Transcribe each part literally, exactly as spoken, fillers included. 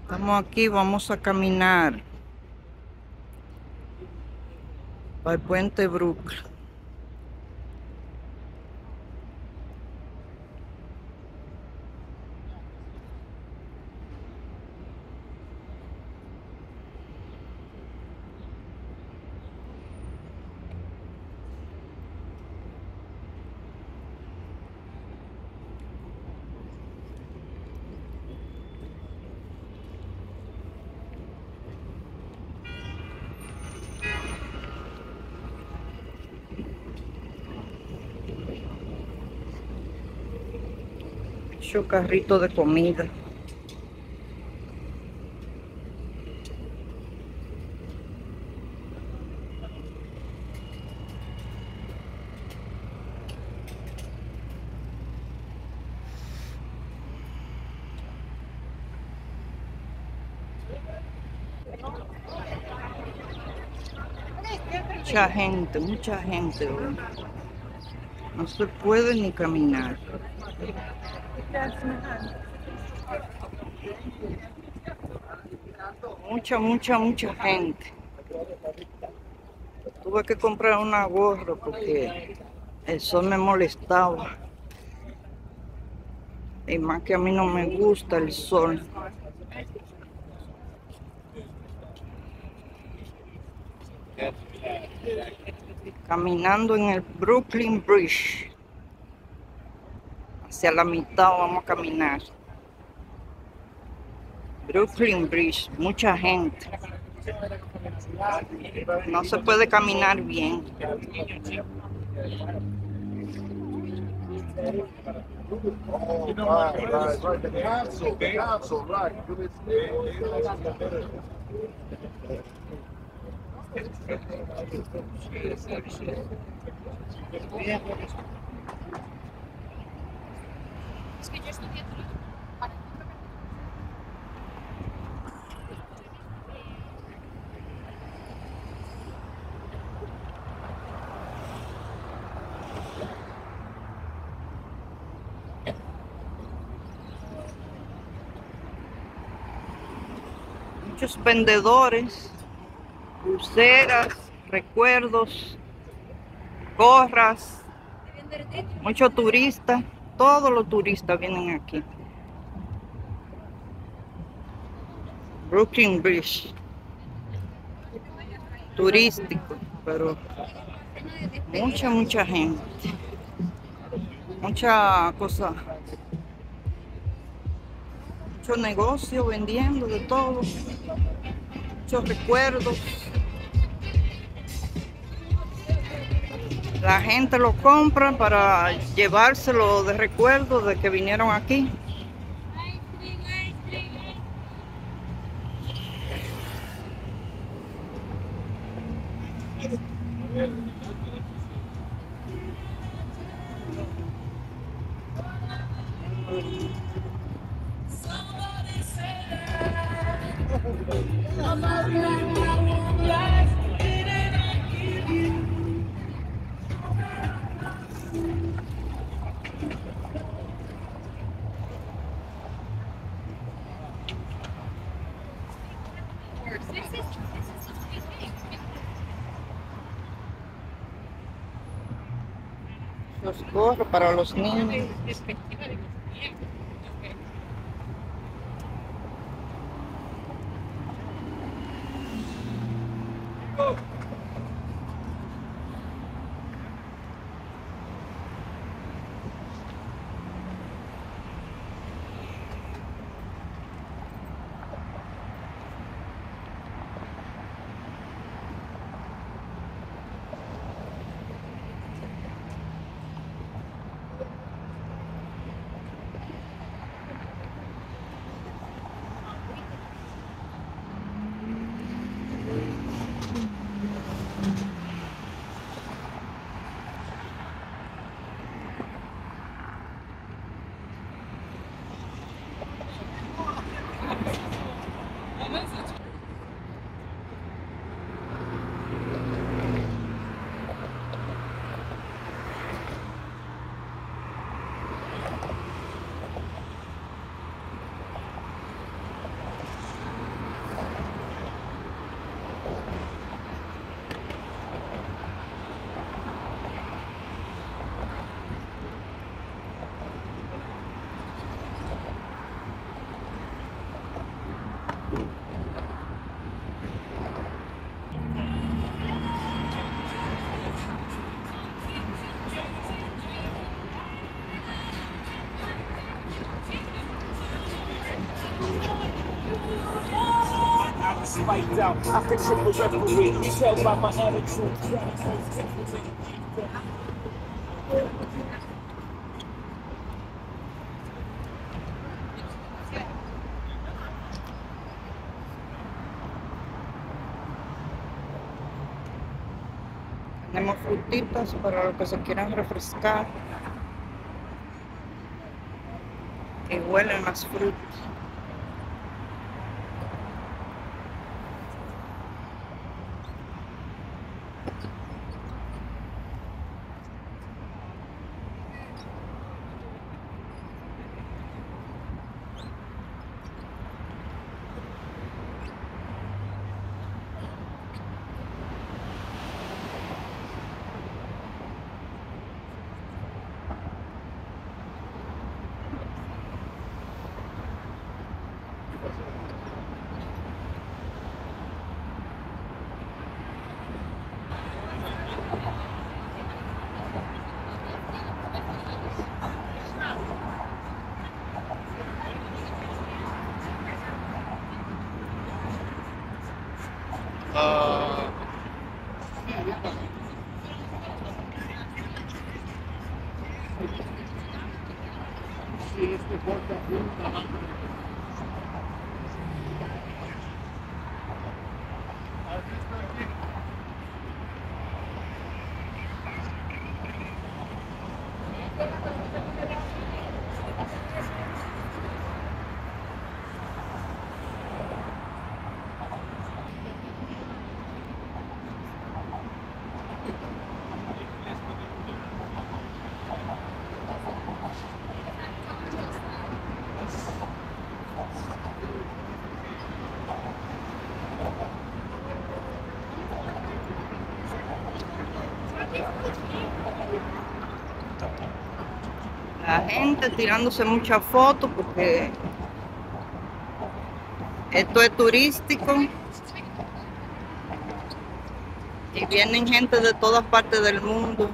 Estamos aquí, vamos a caminar para el puente Brooklyn. Mucho carrito de comida. Mucha gente, mucha gente hoy. No se puede ni caminar. Mucha, mucha, mucha gente. Tuve que comprar una gorra porque el sol me molestaba. Y más que a mí no me gusta el sol. Caminando en el Brooklyn Bridge. Hacia la mitad vamos a caminar. Brooklyn Bridge, mucha gente. No se puede caminar bien. Oh, right, right, right. The council, the council, right. Es que yo estudié Muchos vendedores, pulseras, recuerdos, gorras, muchos turistas, todos los turistas vienen aquí. Brooklyn Bridge, turístico, pero mucha, mucha gente, mucha cosa, mucho negocio vendiendo de todo, muchos recuerdos. La gente lo compra para llevárselo de recuerdo de que vinieron aquí. Los gorros para los niños. Spiked out, I could triple referee. You tell by my attitude. Tenemos frutitas para los que se quieran refrescar. Que huelen las frutas. Uh, La gente tirándose muchas fotos porque esto es turístico y vienen gente de todas partes del mundo.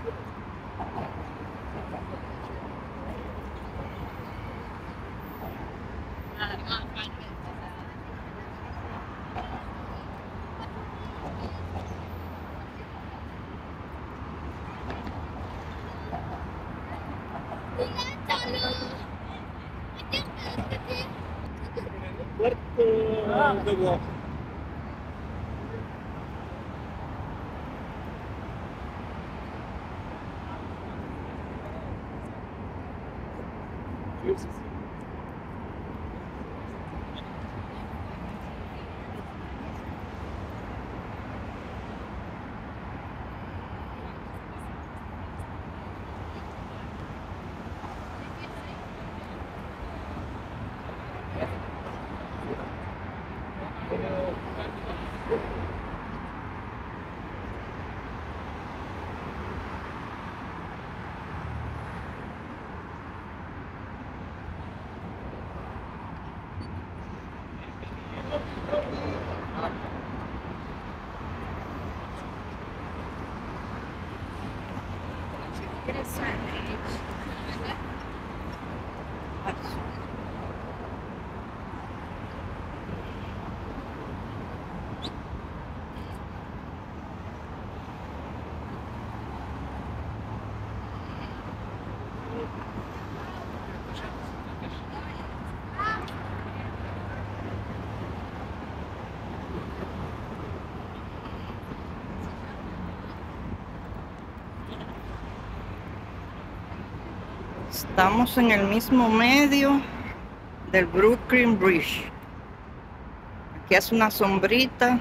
Estamos en el mismo medio del Brooklyn Bridge. Aquí hace una sombrita.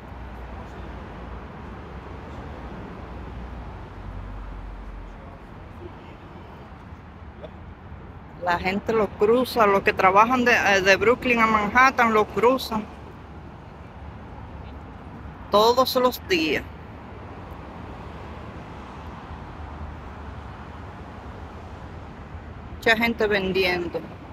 La gente lo cruza, los que trabajan de, de Brooklyn a Manhattan lo cruzan todos los días. Mucha gente vendiendo.